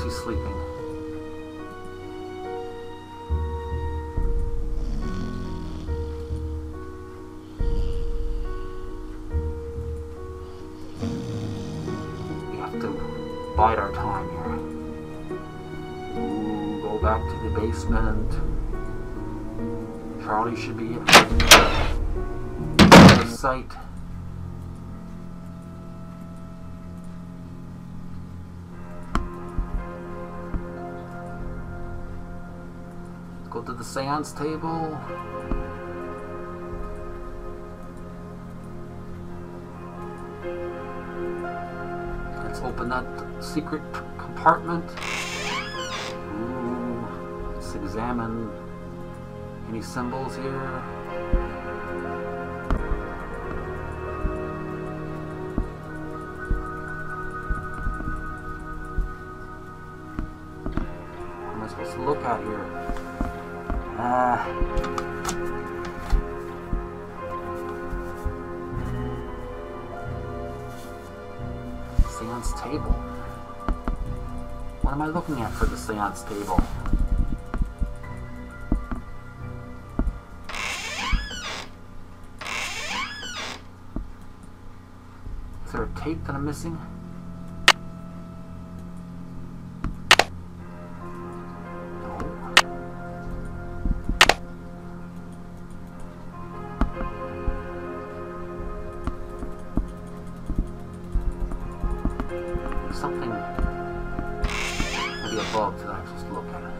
thinks he's sleeping. We have to bide our time here. Ooh, go back to the basement. Charlie should be in the sight. Go to the seance table. Let's open that secret compartment. Ooh, let's examine any symbols here. What am I supposed to look at here? Seance table. What am I looking at for the seance table? Is there a tape that I'm missing? Something maybe above that I'm supposed to look at.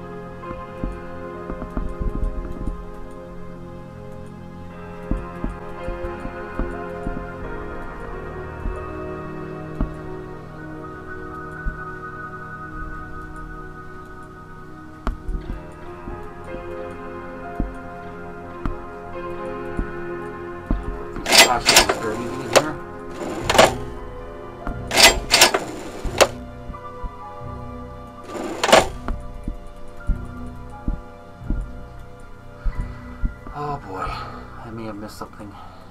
These flashes, is there anything in here? Oh boy, I may have missed something.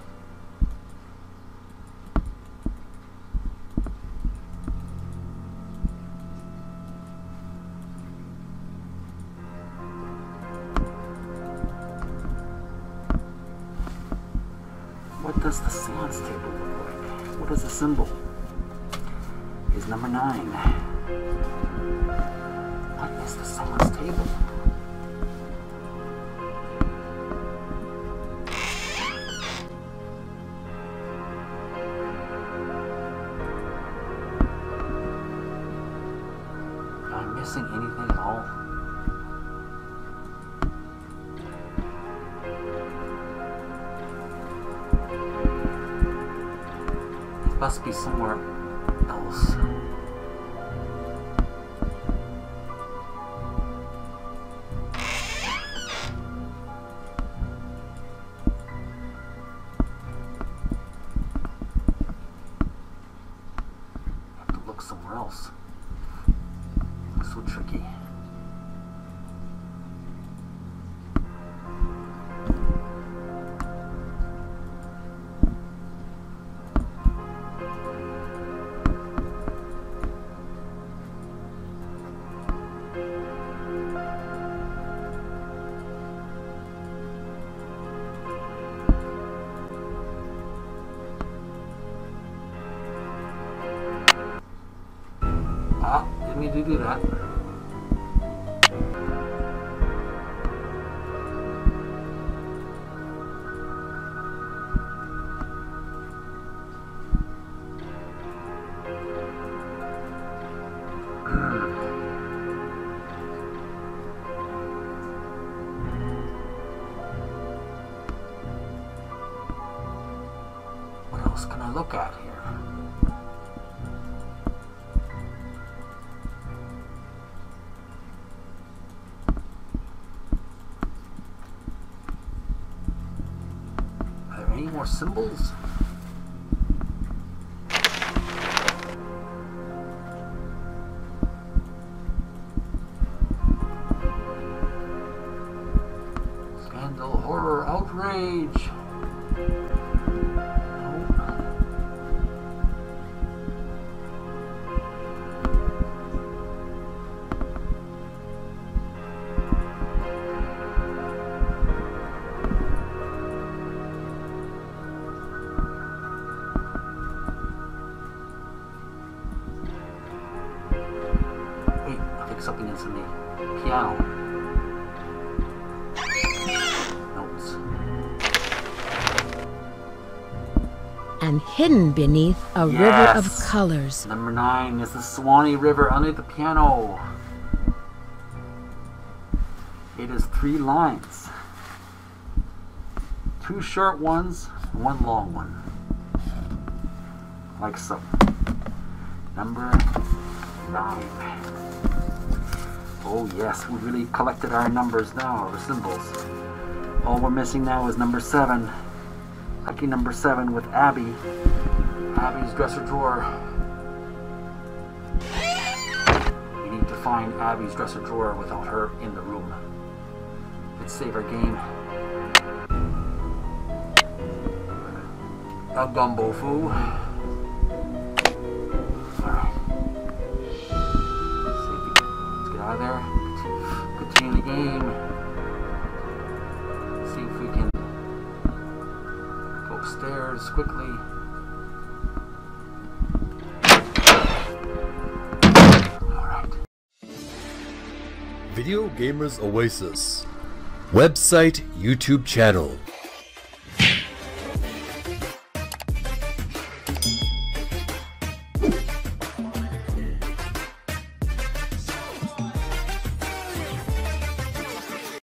What does the seance table look like? What is the symbol? Is number 9. What is the seance table? Missing anything at all? It must be somewhere else. I have to look somewhere else. So tricky. Didn't mean to do that. What else can I look at here? Any more symbols? Scandal, horror, outrage. No. piano. Notes. And hidden beneath a river of colors. Number 9 is the Swanee River under the piano. It is 3 lines. 2 short ones, 1 long one. Like so. Number 9. Oh yes, we really collected our numbers now, our symbols. All we're missing now is number 7. Lucky number 7 with Abby. Abby's dresser drawer. We need to find Abby's dresser drawer without her in the room. Let's save our game. A gumbo foo. Alright. Let's get out of there. Continue the game. See if we can go upstairs quickly. Alright. Video Gamers Oasis. Website, YouTube channel.